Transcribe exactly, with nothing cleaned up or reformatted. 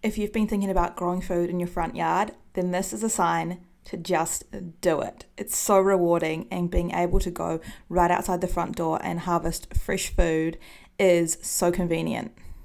If you've been thinking about growing food in your front yard, then this is a sign to just do it. It's so rewarding, and being able to go right outside the front door and harvest fresh food is so convenient.